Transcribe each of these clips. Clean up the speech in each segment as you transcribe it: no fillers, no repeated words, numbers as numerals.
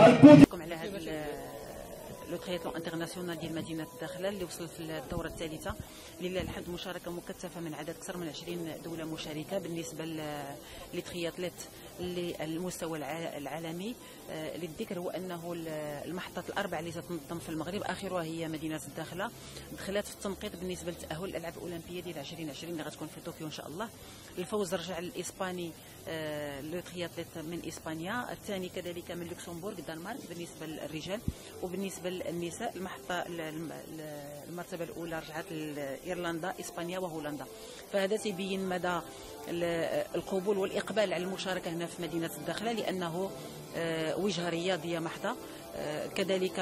على هذا لو ترياتلون انترناسيونال ديال مدينه الداخله اللي وصلت للدوره الثالثه. لله الحمد مشاركه مكثفه من عدد اكثر من 20 دوله مشاركه بالنسبه للترياتلات اللي المستوى العالمي. للذكر هو انه المحطات الاربعه اللي تنظم في المغرب اخرها هي مدينه الداخله دخلت في التنقيط بالنسبه لتاهل الالعاب الاولمبيه ديال 2020 اللي غتكون في طوكيو ان شاء الله. الفوز رجع للاسباني لو ترياتليت من اسبانيا، الثاني كذلك من لوكسمبورغ الدنمارك بالنسبه للرجال. وبالنسبه للنساء المرتبه الاولى رجعت لايرلندا اسبانيا وهولندا. فهذا تبين مدى القبول والاقبال على المشاركه هنا في مدينه الداخله لانه وجهه رياضيه محضه. كذلك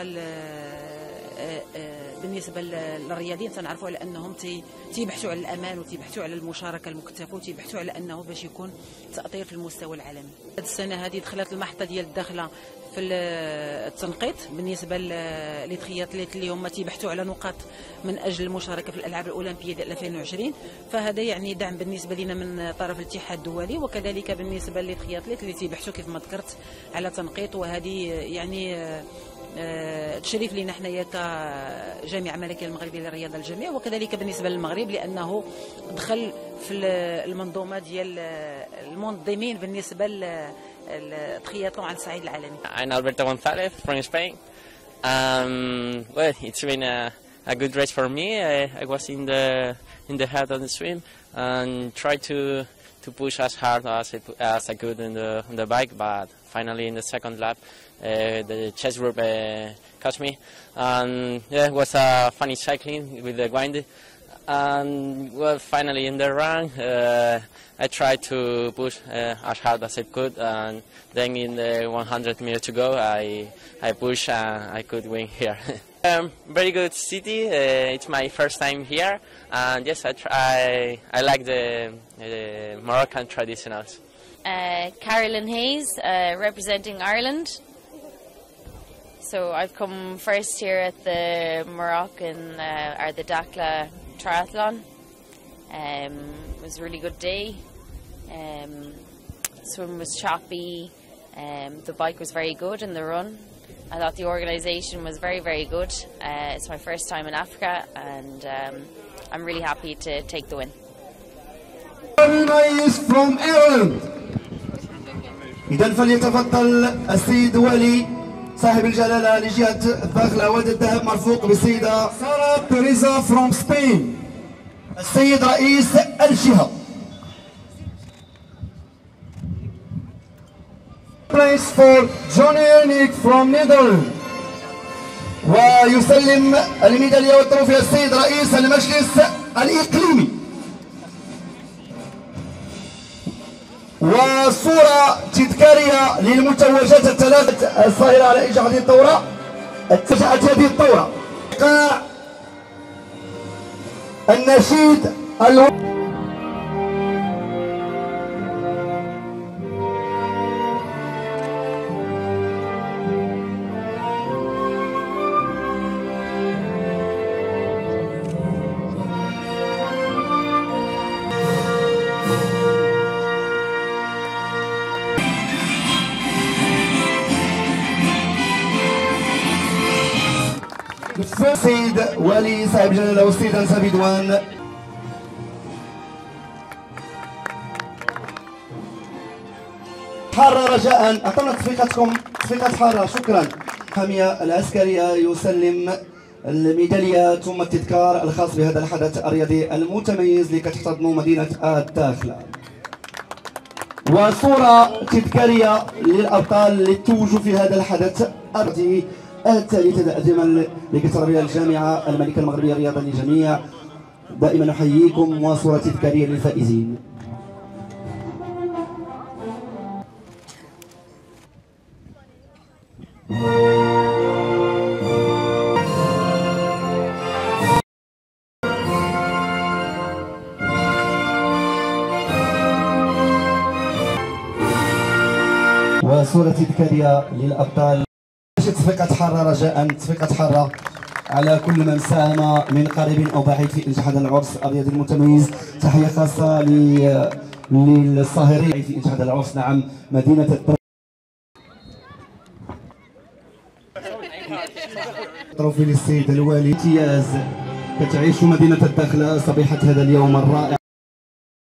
بالنسبه للرياضيين تنعرفوا على انهم تيبحثوا على الامان وتيبحثوا على المشاركه المكثفه وتيبحثوا على انه باش يكون تاطير في المستوى العالمي. هذه السنه هذه دخلت المحطه ديال الداخله في التنقيط بالنسبه للترياتليت اللي هما تيبحثوا على نقاط من اجل المشاركه في الالعاب الاولمبيه ديال 2020. فهذا يعني دعم بالنسبه لنا من طرف الاتحاد الدولي وكذلك بالنسبه للترياتليت اللي تيبحثوا كيف ما ذكرت على تنقيط. وهذه يعني تشريف لنا حنايا كجامعه ملكيه المغربيه للرياضه الجميع وكذلك بالنسبه للمغرب لانه دخل في المنظومه ديال المنظمين بالنسبه للترياتلون على الصعيد العالمي. I'm Alberto González from Spain. Well, it's been a good race for me. I was in the head of the swim and tried to push as hard as I could on the bike, but finally in the second lap the chest group caught me, and yeah, it was a funny cycling with the wind. And well, finally in the run I tried to push as hard as I could, and then in the 100 meters to go I pushed and I could win here. Very good city. It's my first time here, and yes, I like the Moroccan traditionals. Carolyn Hayes, representing Ireland. So I've come first here at the Moroccan or the Dakhla triathlon. It was a really good day. Swim was choppy. The bike was very good in the run. I thought the organisation was very, very good. It's my first time in Africa, and I'm really happy to take the win. is from Ireland. إذا فليتفضل السيد ولي صاحب الجلالة لجهة الداخلة واد الذهب مرفوق بالسيدة سارة تريزا from Spain. السيد رئيس الجهة. Place for Johnny Ernick from Netherlands. ويسلم الميدالية والتروفيه السيد رئيس المجلس الإقليمي. وصورة تذكارية للمتوجات الثلاث الصاهرة على إنجاح هذه الدورة. اتجهت هذه الدورة إيقاع النشيد السيد ولي صاحب الجلالة والسيد أنسة بدوان. حارة رجاء أعطونا تصفيقاتكم، تصفيقات حارة. شكرا. الحامية العسكرية يسلم الميدالية ثم التذكار الخاص بهذا الحدث الرياضي المتميز اللي كتحتضنه مدينة الداخلة. وصورة تذكارية للأبطال اللي توجوا في هذا الحدث الرياضي الثالث تقديما لكتربية الجامعة الملكة المغربية للرياضة للجميع. دائما نحييكم وصورة تذكارية للفائزين. وصورة تذكارية للأبطال. تصفيقات حارة رجاء، تصفيقات حارة على كل من ساهم من قريب أو بعيد في إنجاح هذا العرس الرياضي المتميز. تحية خاصة للصاهرين في إنجاح هذا العرس. نعم مدينة تروفي للسيد الوالي امتياز كتعيش مدينة الداخلة صبيحة هذا اليوم الرائع.